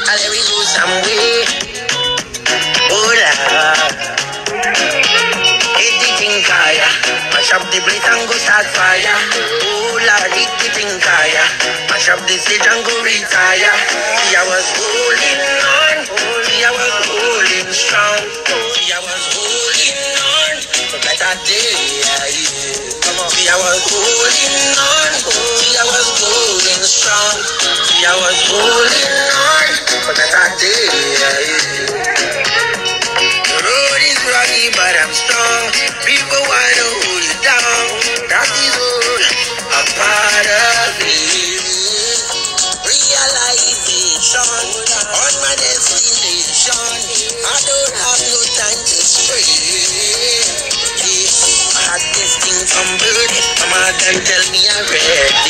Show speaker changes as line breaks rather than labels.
I'll let we go some way. Oh Lord, hit the thing fire. Mash up the plate and go start fire. Oh Lord, hit the thing fire. Mash up the stage and go retire. See, I was holding on. See, I was holding strong. See, I was holding on for better days. Come on. See, I was holding on. See, I was holding strong. See, I was holding on for better days. The road is rocky, but I'm strong. People want to hold you down. That is all a part of me. Realization on my destination. I don't have no time to stray. I had this thing from birth. Mama done tell me I'm ready.